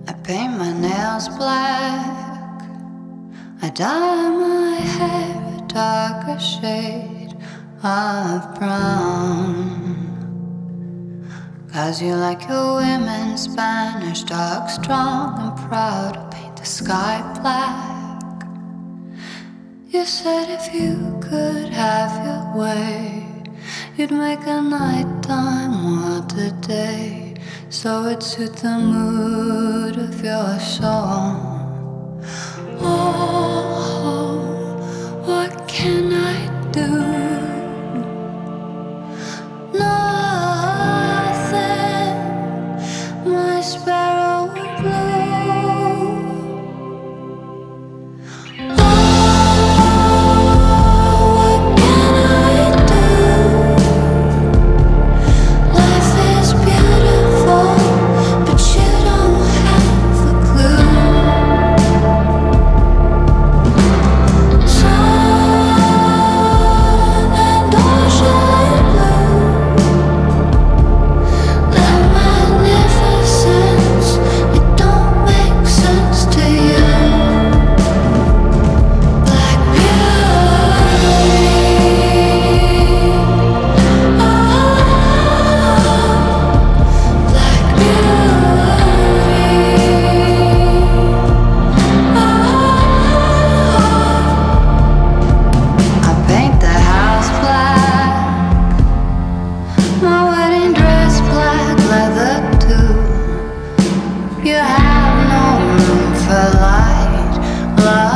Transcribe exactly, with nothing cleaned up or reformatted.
I paint my nails black, I dye my hair a darker shade of brown. Cause you like your women Spanish, dark, strong and proud. I paint the sky black. You said if you could have your way, you'd make a nighttime world a day, so it'd suit the mood of your soul. Oh, what can I do? Nothing, my sparrow blue. Oh, what can I do? Life is beautiful, but you don't have a clue. Sun and ocean blue, the magnificence, it don't make sense to you. Black beauty, oh, black beauty, oh. I paint the house black, my wedding dress black leather too. You have no room for light, love.